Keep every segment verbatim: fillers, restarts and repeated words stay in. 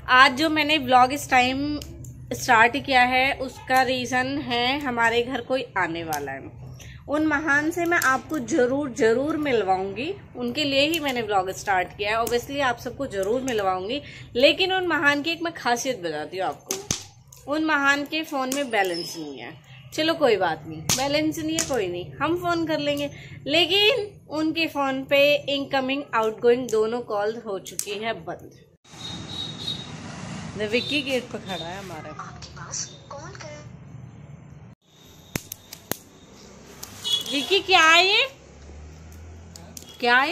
आज जो मैंने व्लॉग इस टाइम स्टार्ट किया है उसका रीज़न है हमारे घर कोई आने वाला है। उन महान से मैं आपको जरूर जरूर मिलवाऊंगी, उनके लिए ही मैंने व्लॉग स्टार्ट किया है। ऑब्वियसली आप सबको जरूर मिलवाऊंगी, लेकिन उन महान की एक मैं खासियत बताती हूँ आपको। उन महान के फ़ोन में बैलेंस नहीं है। चलो कोई बात नहीं, बैलेंस नहीं है कोई नहीं, हम फ़ोन कर लेंगे। लेकिन उनके फ़ोन पे इनकमिंग आउटगोइंग दोनों कॉल हो चुकी है बंद। विक्की गेट पर खड़ा है हमारा। आपके पास कॉल कर विक्की क्या है ये क्या है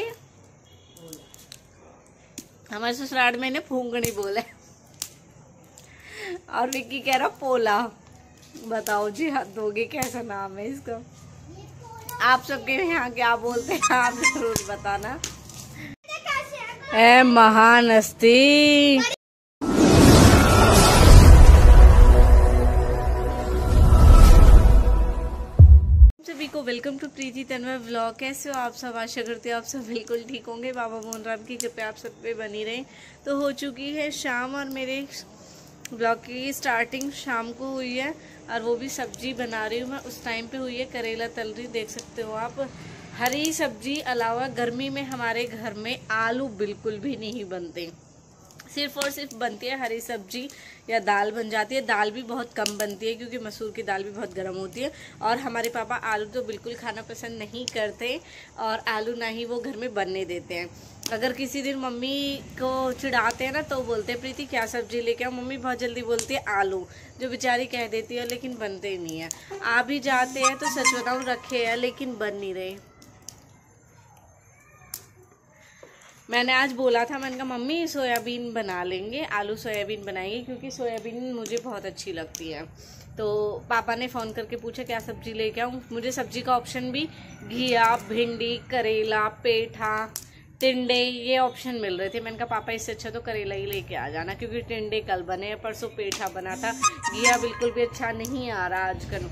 हमारे ससुराल में ने फूंगनी बोला और विक्की कह रहा पोला। बताओ जी, हद होगी, कैसा नाम है इसका। आप सबके यहाँ क्या बोलते हैं आप जरूर बताना। ए महान हस्ती, सभी को welcome to Preeti Tanmay vlog. कैसे हो आप सब? आशा करते हो आप सब बिल्कुल ठीक होंगे। बाबा मोहन राम की कृपया आप सब पे बनी रहे। तो हो चुकी है शाम और मेरे ब्लॉग की स्टार्टिंग शाम को हुई है और वो भी सब्जी बना रही हूँ मैं। उस टाइम पे हुई है करेला तल रही, देख सकते हो आप। हरी सब्जी अलावा गर्मी में हमारे घर में आलू बिल्कुल भी नहीं बनते, सिर्फ और सिर्फ बनती है हरी सब्जी या दाल बन जाती है। दाल भी बहुत कम बनती है क्योंकि मसूर की दाल भी बहुत गर्म होती है। और हमारे पापा आलू तो बिल्कुल खाना पसंद नहीं करते और आलू ना ही वो घर में बनने देते हैं। अगर किसी दिन मम्मी को चिढ़ाते हैं ना तो बोलते हैं प्रीति क्या सब्जी लेके आओ। मम्मी बहुत जल्दी बोलती है आलू, जो बेचारी कह देती है, लेकिन बनते ही नहीं है। आ भी जाते हैं तो सच बताऊँ रखे हैं लेकिन बन नहीं रहे। मैंने आज बोला था, मैंने कहा मम्मी सोयाबीन बना लेंगे, आलू सोयाबीन बनाएंगे क्योंकि सोयाबीन मुझे बहुत अच्छी लगती है। तो पापा ने फ़ोन करके पूछा क्या सब्जी लेके आऊँ। मुझे सब्जी का ऑप्शन भी घिया, भिंडी, करेला, पेठा, टिंडे ये ऑप्शन मिल रहे थे। मैंने कहा पापा इससे अच्छा तो करेला ही लेके आ जाना, क्योंकि टिंडे कल बने, परसों पेठा बना था। घिया बिल्कुल भी अच्छा नहीं आ रहा आजकल।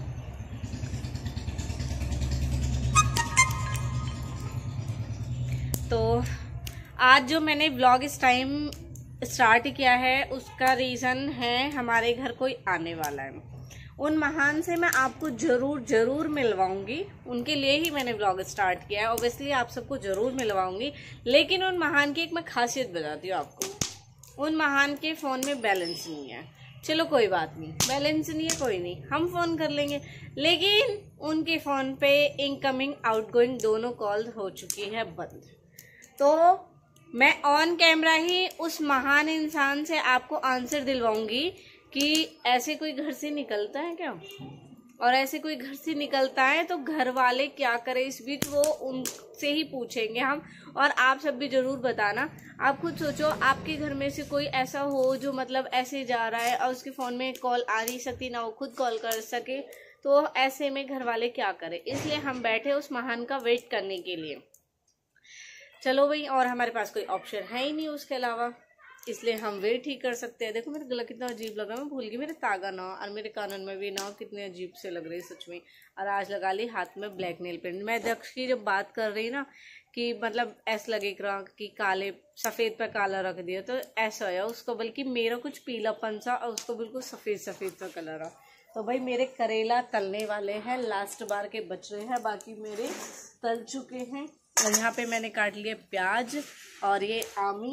तो आज जो मैंने व्लॉग इस टाइम स्टार्ट किया है उसका रीज़न है हमारे घर कोई आने वाला है। उन महान से मैं आपको जरूर जरूर मिलवाऊंगी, उनके लिए ही मैंने व्लॉग स्टार्ट किया है। ऑब्वियसली आप सबको जरूर मिलवाऊंगी, लेकिन उन महान की एक मैं खासियत बताती हूँ आपको। उन महान के फ़ोन में बैलेंस नहीं है। चलो कोई बात नहीं, बैलेंस नहीं है कोई नहीं, हम फ़ोन कर लेंगे। लेकिन उनके फ़ोन पे इनकमिंग आउटगोइंग दोनों कॉल हो चुकी है बंद। तो मैं ऑन कैमरा ही उस महान इंसान से आपको आंसर दिलवाऊंगी कि ऐसे कोई घर से निकलता है क्या, और ऐसे कोई घर से निकलता है तो घर वाले क्या करें। इस बीच वो उनसे ही पूछेंगे हम, और आप सब भी जरूर बताना। आप खुद सोचो, आपके घर में से कोई ऐसा हो जो मतलब ऐसे जा रहा है और उसके फ़ोन में कॉल आ नहीं सकती, ना वो खुद कॉल कर सके, तो ऐसे में घर वाले क्या करें। इसलिए हम बैठे उस महान का वेट करने के लिए। चलो भाई, और हमारे पास कोई ऑप्शन है ही नहीं उसके अलावा, इसलिए हम वेट ही कर सकते हैं। देखो मेरा गला कितना अजीब लगा, मैं भूल गई मेरे तागा ना, और मेरे कानन में भी ना कितने अजीब से लग रहे सच में। और आज लगा ली हाथ में ब्लैक नेल पेंट। मैं दक्ष की जब बात कर रही ना कि मतलब ऐसा लगेगा कि काले सफ़ेद पर काला रख दिया, तो ऐसा है उसको, बल्कि मेरा कुछ पीलापन सा और उसको बिल्कुल सफ़ेद सफ़ेद सा कलर है। तो भाई मेरे करेला तलने वाले हैं, लास्ट बार के बच रहे हैं, बाकी मेरे तल चुके हैं। और यहाँ पे मैंने काट लिया प्याज और ये आमी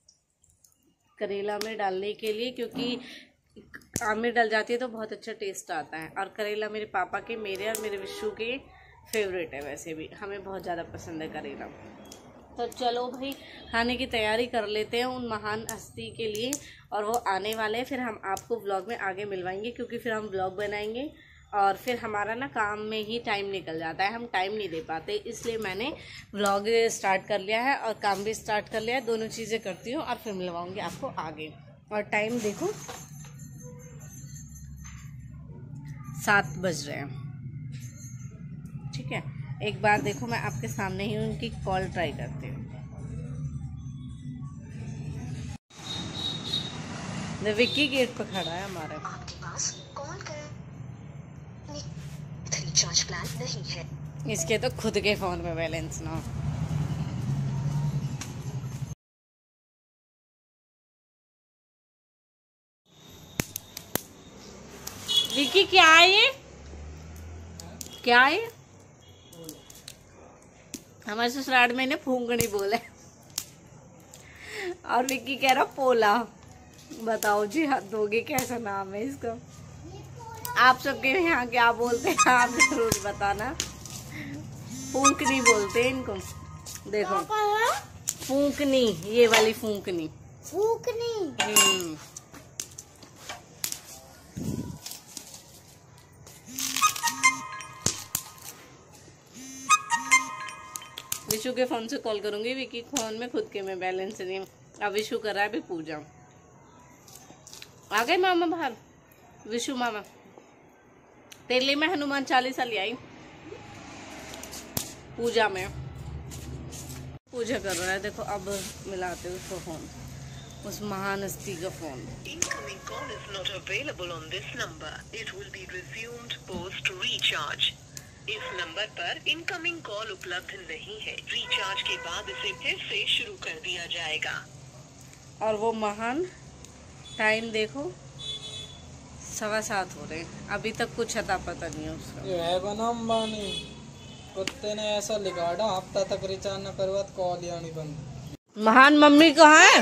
करेला में डालने के लिए, क्योंकि आमी डल जाती है तो बहुत अच्छा टेस्ट आता है। और करेला मेरे पापा के, मेरे और मेरे विशु के फेवरेट है, वैसे भी हमें बहुत ज़्यादा पसंद है करेला। तो चलो भाई खाने की तैयारी कर लेते हैं उन महान हस्ती के लिए, और वो आने वाले हैं। फिर हम आपको व्लॉग में आगे मिलवाएंगे, क्योंकि फिर हम व्लॉग बनाएंगे और फिर हमारा ना काम में ही टाइम निकल जाता है, हम टाइम नहीं दे पाते। इसलिए मैंने व्लॉग स्टार्ट कर लिया है और काम भी स्टार्ट कर लिया है, दोनों चीज़ें करती हूँ और फिर मिलवाऊंगी आपको आगे। और टाइम देखो सात बज रहे हैं, ठीक है। एक बार देखो मैं आपके सामने ही उनकी कॉल ट्राई करती हूँ। विक्की गेट पर खड़ा है हमारा। आपके पास कॉल कर रिचार्ज प्लान नहीं है, इसके तो खुद के फ़ोन में बैलेंस ना हो। विकी क्या है ये, क्या है? हमारे ससुराल में ने फूंकनी बोले और विक्की कह रहा पोला। बताओ जी हद होगी, कैसा नाम है इसका? आप सबके यहाँ क्या बोलते हैं आप जरूर बताना। फूंकनी बोलते हैं इनको। देखो फूंकनी, ये वाली फूंकनी फूंकनी। हम्म विशु के फोन से कॉल करूंगी, विकी फोन में खुद के में बैलेंस नहीं। अब विशु कर रहा है अभी पूजा। आ गए मामा बाहर? विशु मामा तेरे लिए मैं हनुमान चालीसा ले आई पूजा में। पूजा कर रहा है देखो। अब मिलाते उसको फोन, उस महान हस्ती का phone. Incoming call is not available on this number. It will be resumed post recharge. इस नंबर पर इनकमिंग कॉल उपलब्ध नहीं है। रिचार्ज के बाद इसे फिर से शुरू कर दिया जाएगा। और वो महान टाइम देखो सवा सात हो रहे हैं, अभी तक कुछ अता पता नहीं है उसका। ये है बनाम बानी कुत्ते ने ऐसा लिखाड़ा हफ्ता तक रिचार्ज न करवा तो कॉल ही आनी बंद। महान मम्मी कहाँ है?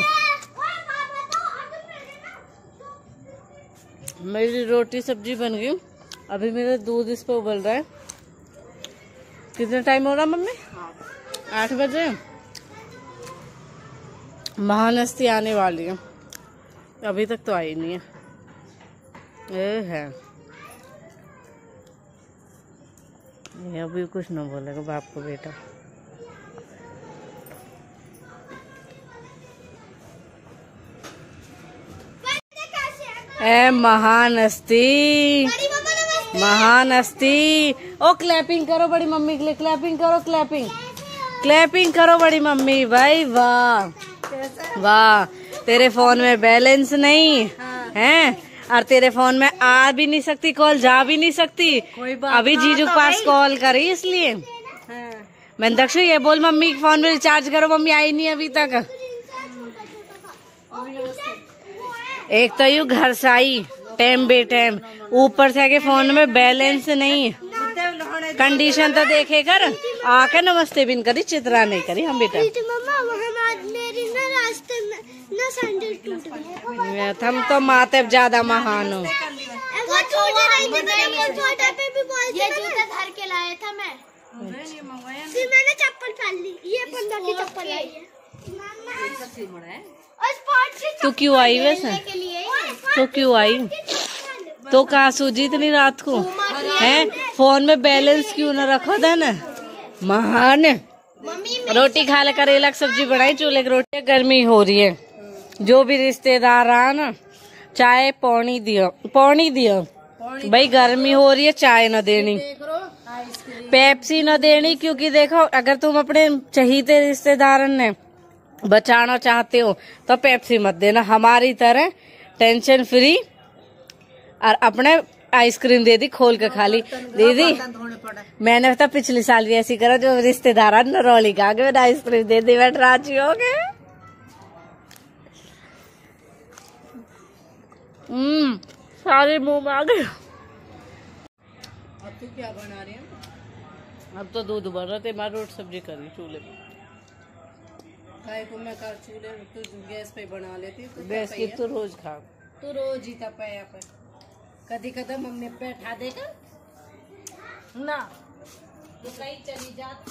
मेरी रोटी सब्जी बन गई, अभी मेरा दूध इस पे उबल रहा है। कितना टाइम हो रहा मम्मी? आठ बजे। महान हस्ती आने वाली है, अभी तक तो आई नहीं है। ये है ये अभी कुछ ना बोलेगा बाप को बेटा। ए महान हस्ती, महान हस्ती। ओ क्लैपिंग करो बड़ी मम्मी के लिए, क्लैपिंग करो, क्लैपिंग क्लैपिंग करो बड़ी मम्मी। भाई वाह वाह, तेरे फोन में बैलेंस नहीं है और तेरे फोन में आ भी नहीं सकती कॉल, जा भी नहीं सकती। अभी जीजू के पास कॉल करी इसलिए। हाँ। मैं दक्षु ये बोल मम्मी के फोन में रिचार्ज करो, मम्मी आई नहीं अभी तक। एक तो यू घर से आई टाइम बे टाइम, ऊपर से आके फोन में बैलेंस नहीं। कंडीशन तो देखे कर, आके नमस्ते बिन करी, चित्रा नहीं करी हम बेटा। हम तो माते ज्यादा महान हो। वो टूट रही थी, ये जूता घर के लाया था मैं। फिर मैंने चप्पल पहन ली, ये पंद्रह की चप्पल आई है। तो क्यों आई वैसे? तो क्यों आई? तो कहा सूजी इतनी रात को है? फोन में बैलेंस क्यों न रखो था ना महान। रोटी खा ले, करेला की सब्जी बनाई, चूल्हे की रोटी। गर्मी हो रही है, जो भी रिश्तेदार आ ना चाय पौनी दियो, पौनी दियो भाई। गर्मी हो रही है, चाय न देनी, पेप्सी न देनी। क्योंकि देखो अगर तुम अपने चहीते रिश्तेदार ने बचाना चाहते हो तो पेप्सी मत देना। हमारी तरह टेंशन फ्री और अपने आइसक्रीम दे दी खोल के खा ली। दीदी मैंने तो पिछले साल भी ऐसी करा, जो रिश्तेदार नरौली का आगे मैंने आइसक्रीम दे दी, बैठ राजी हो गए। हम्म सारे मुंह में आ गए। अब तो क्या बना रही है? अब तो दूध उबल रहा थे, मैं रोटी सब्जी करी चूल्हे पे। खाए को मैं कर चूल्हे तो गैस पे बना लेती हूँ। गैस की तो रोज खा, तू रोज ही तपया पे कदी कदम हमने बैठा देगा ना, तो कहीं चली जाती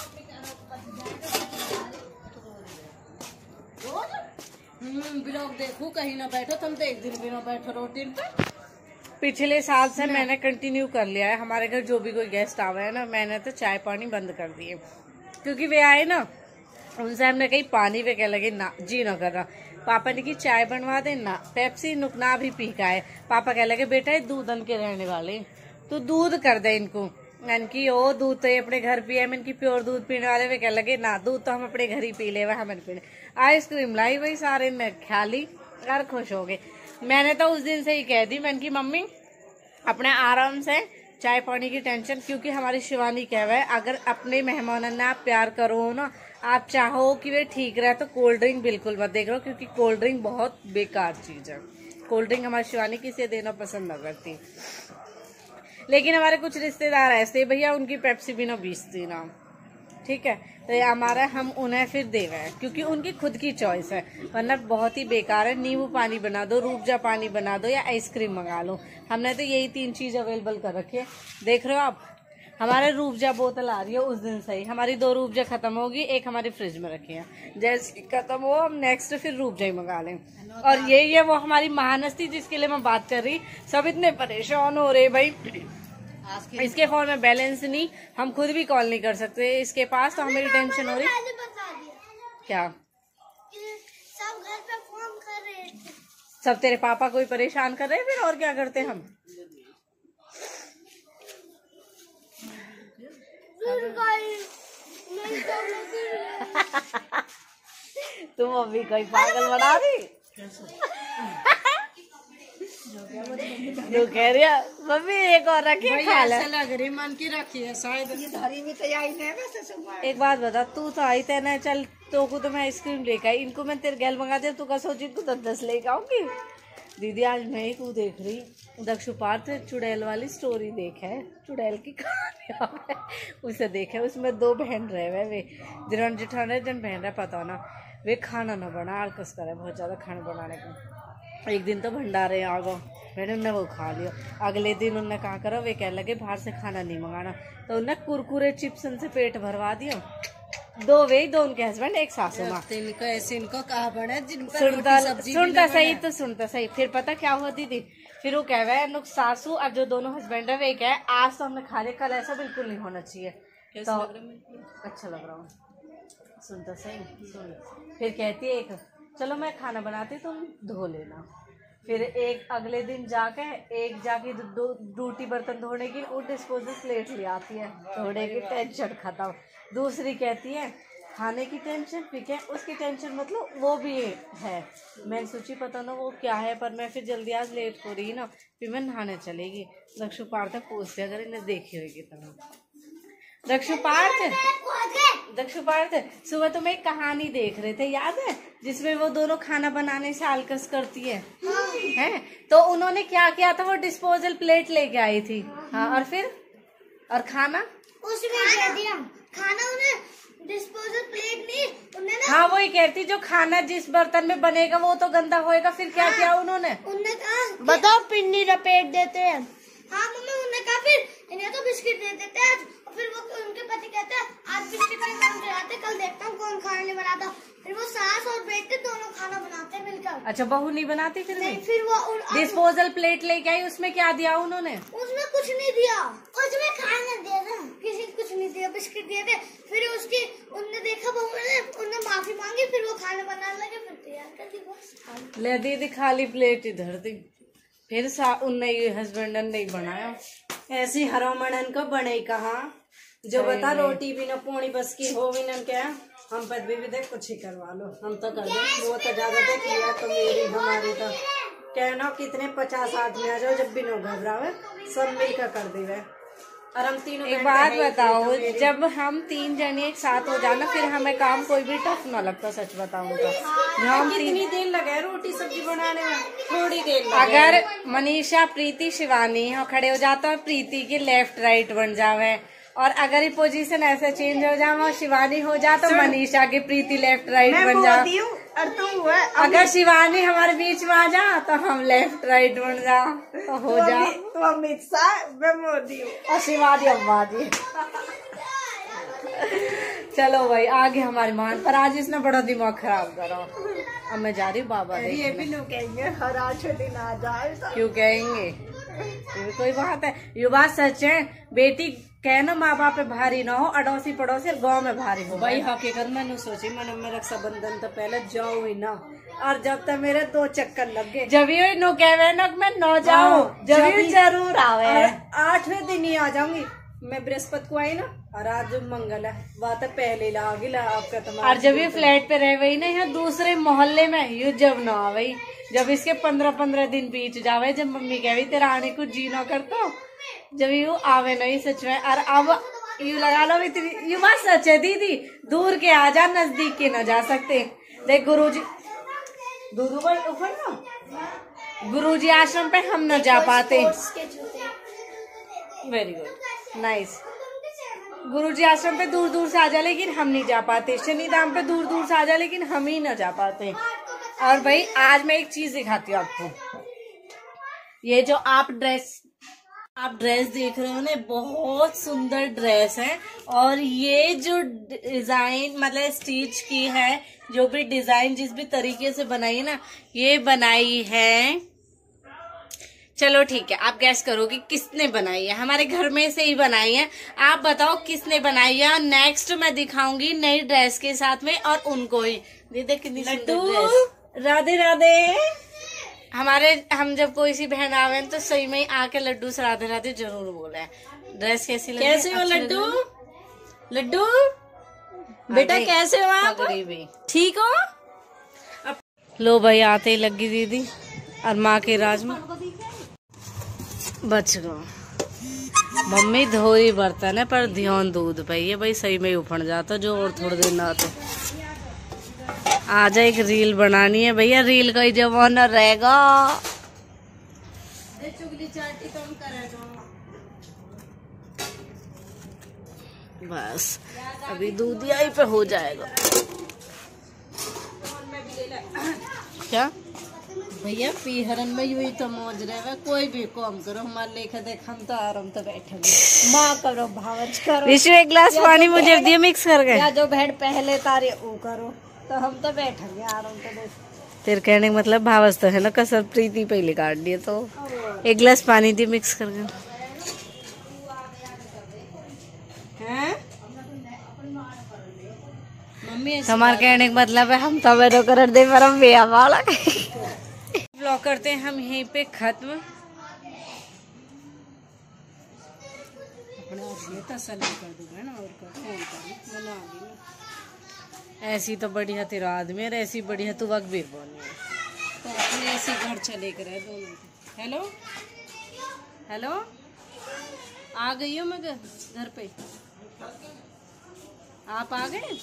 हम्म ब्लॉग देखू, कहीं ना बैठो तुम तो एक दिन भी ना बैठो रोटी पे। पिछले साल से मैंने कंटिन्यू कर लिया है, हमारे घर जो भी कोई गेस्ट आवे है ना, मैंने तो चाय पानी बंद कर दिए। क्योंकि वे आए ना, उनसे हमने कहीं पानी पे कह लगे ना जी ना कर रहा। पापा ने की चाय बनवा दे ना, पेप्सी नुकना भी पी का है। पापा कह लगे बेटा ये दूधन के रहने वाले, तो दूध कर दे इनको। इनकी ओ दूध तो ये अपने घर पिए, इनकी प्योर दूध पीने वाले वे कह लगे ना दूध तो हम अपने घर ही पी ले, वह हमें पीने। आइसक्रीम लाई वही सारे ने खा ली और खुश हो गए। मैंने तो उस दिन से ही कह दी, मैंने की मम्मी अपने आराम से चाय पानी की टेंशन, क्योंकि हमारी शिवानी कहवा है अगर अपने मेहमानों ने आप प्यार करो ना, आप चाहो कि वे ठीक रहे, तो कोल्ड ड्रिंक बिल्कुल मत देख लो, क्योंकि कोल्ड ड्रिंक बहुत बेकार चीज है। कोल्ड ड्रिंक हमारी शिवानी किसे देना पसंद न करती। लेकिन हमारे कुछ रिश्तेदार ऐसे भैया उनकी पेप्सी भी ना बीस देना, ठीक है, तो ये हमारा हम उन्हें फिर दे गए क्योंकि उनकी खुद की चॉइस है, वरना बहुत ही बेकार है। नींबू पानी बना दो, रूबजा पानी बना दो या आइसक्रीम मंगा लो। हमने तो यही तीन चीज अवेलेबल कर रखी है। देख रहे हो आप, हमारे रूबजा बोतल आ रही है उस दिन से ही, हमारी दो रूबजा खत्म होगी, एक हमारी फ्रिज में रखी है, जैसे खत्म हो हम नेक्स्ट फिर रूबजा ही मंगा लें। और यही है वो हमारी महानस्ती जिसके लिए मैं बात कर रही। सब इतने परेशान हो रहे भाई, इसके फोन में बैलेंस नहीं, हम खुद भी कॉल नहीं कर सकते इसके पास, तो हमें टेंशन हो रही। क्या सब घर पे फोन कर रहे थे, सब तेरे पापा को ही परेशान कर रहे हैं फिर, और क्या करते हम। तुम अभी कोई पागल बना दी। जो कह रही है मम्मी एक और रखिए खा ले, लग रही मन की रखी है शायद धरी में तो आई नहीं वैसे। एक बात बता, तू तो आई तेना चल तो को तो मैं आइसक्रीम लेकर आई, इनको मैं तेरे गैल मंगा दिया, तू का सोची तू दस दस लेकर आऊंगी। दीदी आज मैं ही तू देख रही दक्षुपार्थ चुड़ैल वाली स्टोरी देख है, चुड़ैल की कहानी उसे देखे, उसमें दो बहन रहे हुए वे जिन्होंने जिठाने जन बहन रहे पता ना, वे खाना ना बना आलकस करे बहुत ज्यादा खाना बनाने का। एक दिन तो भंडारे आ गो, मैंने उन्हें वो खा लिया। अगले दिन उन्हें कहा करो, वे कह लगे बाहर से खाना नहीं मंगाना, तो उन्हें कुरकुरे चिप्स से पेट भरवा दिया। दो वे दो उनके हस्बैंड एक सासू माँ। इनको ऐसे इनको कहा बना जिनका सुनता सुनता सही तो सुनता सही। फिर पता क्या हुआ दीदी, फिर वो कह रहे हैं सासू अब जो दोनों हस्बैंड है वे कहे आज तो हमने खा लिया, कल ऐसा बिल्कुल नहीं होना चाहिए। तो अच्छा लग रहा हूँ, सुनता सही सुन। फिर कहती है एक चलो मैं खाना बनाती तुम धो लेना। फिर एक अगले दिन जाके एक जाके ड्यूटी बर्तन धोने की वो डिस्पोजल प्लेट ले आती है, धोने की टेंशन खत्म। दूसरी कहती है खाने की टेंशन, ठीक है उसकी टेंशन मतलब वो भी है। मैंने सोची पता ना वो क्या है, पर मैं फिर जल्दी आज लेट हो रही ना, फिर मैं नहाने चलेगी। दक्षुपार्थ पूछते अगर इन्हें देखी होगी तब। दक्षुपार्थ दक्षुपार्थ सुबह तुम एक कहानी देख रहे थे याद है, जिसमें वो दोनों खाना बनाने से आलकस करती है, हैं? तो उन्होंने क्या किया था, वो डिस्पोजल प्लेट लेके आई थी। हाँ और फिर और खाना उसमें दे दिया, खाना उन्हें डिस्पोजल प्लेट नहीं उन्हें ना। हाँ वही कहती जो खाना जिस बर्तन में बनेगा वो तो गंदा होएगा। फिर क्या किया उन्होंने, उन्होंने कहा बताओ पिन्नी लपेट देते हैं। हाँ मम्मी उन्होंने कहा फिर इन्हें तो बिस्किट दे देते हैं, फिर वो उनके पति कहते हैं आज बिस्किट नहीं बनाते, कल देखता हूँ कौन खाना नहीं बनाता। फिर वो सास और बेटे दोनों खाना बनाते हैं मिलकर। अच्छा बहू नहीं बनाती फिर नहीं, फिर वो डिस्पोजल प्लेट लेके आई, उसमें क्या दिया उन्होंने, उसमें कुछ नहीं दिया, उसमें खाना दिया था, किसी कुछ नहीं दिया, बिस्किट दिए थे। फिर उसकी उनने देखा बहू ने, उनने माफी मांगी, फिर वो खाना बनाने लगे, फिर तैयार कर दी बस। ले दीदी खाली प्लेट इधर दी, फिर उनने हस्बैंड ने बनाया। ऐसी हरोमणन को बने कहा जो बता रोटी भी न पोणी बस की हो भी न क्या, हम पद भी देख कुछ ही करवा लो, हम तो कर दे वो तो ज्यादा देख लिया तो मेरी हमारी तो कहना कितने पचास आदमी आ जाओ जब भी न घबरावे सब मिलकर कर देवे। और हम तीनों एक बात बताओ, जब हम तीन जने एक साथ हो जाना फिर हमें काम कोई भी टफ ना लगता, सच बताऊं तो। हम कितनी देर लगे रोटी सब्जी बनाने में, थोड़ी देर लगे। अगर मनीषा प्रीति शिवानी हो खड़े हो जाता है, प्रीति के लेफ्ट राइट बन जावे, और अगर ये पोजीशन ऐसे चेंज हो जाए और शिवानी हो जा तो मनीषा की प्रीति लेफ्ट राइट बन जा। और तू अगर शिवानी हमारे बीच में आ जा तो हम लेफ्ट राइट बन जा, तो हो जा। तो अमित शाह मैं मोदी हूँ और शिवानी अम्मा जी। चलो भाई आगे हमारी मान, पर आज इसने बड़ा दिमाग खराब करा। अब मैं जा रही हूँ बाबा देखने। ये भी लोग कहेंगे हर आठ दिन आ जाए तो। क्यों कहेंगे, ये कोई बात है, ये बात सच है। बेटी कहना माँ बाप पे भारी ना हो, अड़ोसी पड़ोसी गांव में भारी हो। भाई हकीकत मैंने सोची मैंने में रक्षाबंधन तो पहले जाऊँ ही ना, और जब तक मेरे दो चक्कर लग गए जब ये नो कहे ना मैं न जाऊँ, जब जरूर आवे। आठवें दिन ही आ जाऊंगी मैं, बृहस्पति को आई ना, और आज मंगल है बात पहले ला ला आपका तुम्हारा। और जब ये फ्लैट पे रह गई ना यहाँ दूसरे मोहल्ले में, ये जब न आवे, जब इसके पंद्रह पंद्रह दिन बीत जावे, जब मम्मी कहे तेरा आने को जी ना करता, जब यू आवे नहीं सच में। और अब यू लगा लो इतनी यू बात सच है दीदी, दूर के आ जा नजदीक के न जा सकते। देख गुरुजी दूर ऊपर ना गुरुजी आश्रम पे हम न जा पाते, वेरी गुड, नाइस। गुरुजी आश्रम पे दूर दूर से आ जा, लेकिन हम नहीं जा पाते। शनिधाम पे दूर दूर से आ जा, लेकिन हम ही ना जा पाते। और भाई आज मैं एक चीज दिखाती हूँ आपको। ये जो आप ड्रेस आप ड्रेस देख रहे हो ना, बहुत सुंदर ड्रेस है। और ये जो डिजाइन मतलब स्टिच की है, जो भी डिजाइन जिस भी तरीके से बनाई है ना, ये बनाई है, चलो ठीक है, आप गैस करो कि किसने बनाई है। हमारे घर में से ही बनाई है। आप बताओ किसने बनाई है। नेक्स्ट मैं दिखाऊंगी नई ड्रेस के साथ में, और उनको ही दीदी कितनी सुंदर ड्रेस। राधे राधे। हमारे हम जब कोई सी बहन आवे तो सही में आके लड्डू से राधे राधे जरूर बोले। ड्रेस कैसी लगी? कैसे हो लड्डू? लड्डू बेटा कैसे हो आप? ठीक हो? लो भाई, आते ही लगी दीदी और माँ के राज में बच गो। मम्मी धोई बर्तन है पर ध्यान दूध पाई है भाई, सही में ही उफड़ जाता जो, और थोड़ी देर ना आते। आजा, एक रील बनानी है भैया, रील का ही जमाना रहेगा। बस अभी दूधिया पे हो जाएगा। क्या भैया पीहरन में यू तो मौज रहे, कोई भी काम करो हमारे लेखा देख, हम तो आराम तो बैठे माँ करो भावच करो। विश्व एक गिलास पानी मुझे दिए मिक्स करके, या जो भेड़ पहले तारे वो करो, तो हम तो बैठेंगे आराम तो देख। तेरे कहने का मतलब भावच तो है ना, कसर प्रीति पहले काट दिए, तो एक गिलास पानी दिए मिक्स करके। मम्मी हमारे कहने का मतलब है हम तबे तो कर दे पर हम बेया वाला। ब्लॉग करते हैं हम यहीं पे खत्म। ऐसी तो बढ़िया तेरा आदमी है, ऐसी बढ़िया तू वक्त भी बोनी है, तो अपने ऐसे घर चले कर दोनों। हेलो हेलो, आ गई हूँ मैं घर पे, आप आ गए?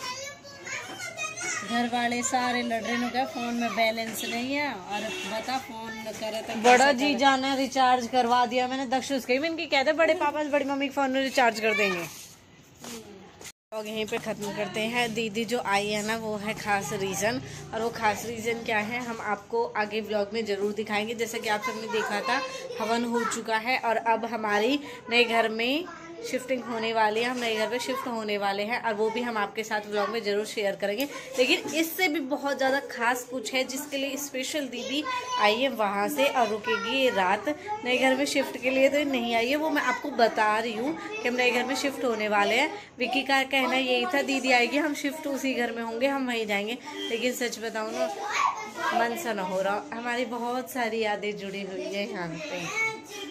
घर वाले सारे लड़ रहे हैं, क्या फोन में बैलेंस नहीं है, और बता फोन करे तो बड़ा जी जाना रिचार्ज करवा दिया मैंने। दक्षुष कही मैंने कहते बड़े पापा बड़ी मम्मी के फोन में रिचार्ज कर देंगे। और यहीं पे ख़त्म करते हैं। दीदी जो आई है ना, वो है खास रीज़न, और वो खास रीज़न क्या है हम आपको आगे ब्लॉग में ज़रूर दिखाएंगे। जैसे कि आप सबने देखा था, हवन हो चुका है और अब हमारी नए घर में शिफ्टिंग होने वाली है। हम नए घर पे शिफ्ट होने वाले हैं और वो भी हम आपके साथ व्लॉग में ज़रूर शेयर करेंगे। लेकिन इससे भी बहुत ज़्यादा खास कुछ है जिसके लिए स्पेशल दीदी आई है वहाँ से और रुकेगी ये रात नए घर में शिफ्ट के लिए। तो नहीं आई है, वो मैं आपको बता रही हूँ कि हम नए घर में शिफ्ट होने वाले हैं। विक्की का कहना यही था दीदी आएगी हम शिफ्ट उसी घर में होंगे, हम वहीं जाएंगे। लेकिन सच बताऊँ ना, मन सा न हो रहा। हमारी बहुत सारी यादें जुड़ी हुई है यहाँ पे,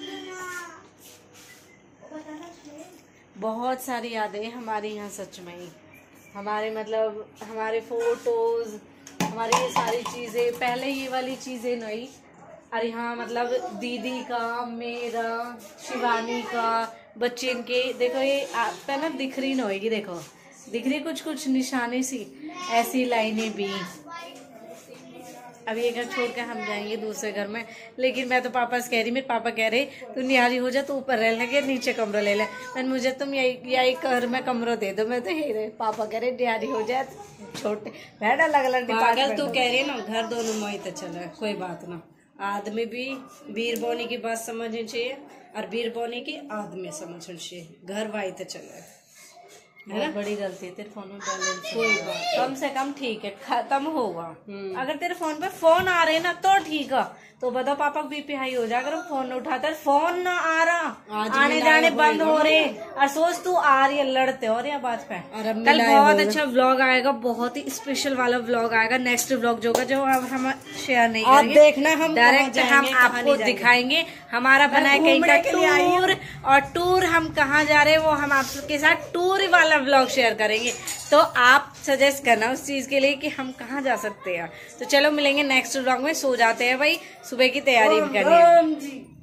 बहुत सारी यादें हमारी यहाँ सच में ही। हमारे मतलब हमारे फोटोज़, हमारी ये सारी चीज़ें, पहले ये वाली चीज़ें नहीं। अरे हाँ, मतलब दीदी का, मेरा, शिवानी का, बच्चे के, देखो ये आप पे ना दिख रही न होगी, देखो दिख रही कुछ कुछ निशानी सी, ऐसी लाइनें भी। अब ये घर छोड़ के हम जाएंगे दूसरे घर में। लेकिन मैं तो पापा से कह रही, मेरे पापा कह रहे तू न्यारी हो जा, तू ऊपर रह लगे नीचे कमरा ले ले। मैंने मुझे तुम यही यही घर में कमरा दे दो। मैं तो यही रहे, पापा कह रहे न्यारी हो जाए, छोटे बैठ अलग अलग डिपार्टमेंट। तू कह रही ना घर दोनों में तो चला, कोई बात ना। आदमी भी वीर बोनी की बात समझनी चाहिए और वीर बोनी की आदमी समझनी चाहिए। घर वाई तो चला है ना। बड़ी गलती है तेरे फोन में बैलेंस, कोई बात कम से कम ठीक है, खत्म होगा। अगर तेरे फोन पे फोन आ रहे ना तो ठीक है, तो बताओ पापा को बीपी हाई हो जाए अगर फोन न उठाता। फोन ना आ रहा, आने जाने बंद हो रहे, और सोच तू आ रही है लड़ते और या बात पे। कल बहुत अच्छा व्लॉग आएगा, बहुत ही स्पेशल वाला व्लॉग आएगा। नेक्स्ट व्लॉग जो होगा जो हम शेयर नहीं करेंगे, देखना हम डायरेक्ट हम आपको दिखाएंगे। हमारा बना है कहीं का टूर, और टूर हम कहाँ जा रहे हैं वो हम आपके साथ टूर वाला व्लॉग शेयर करेंगे। तो आप सजेस्ट करना उस चीज के लिए कि हम कहाँ जा सकते हैं। तो चलो मिलेंगे नेक्स्ट व्लॉग में। सो जाते हैं भाई, सुबह की तैयारी भी करनी है।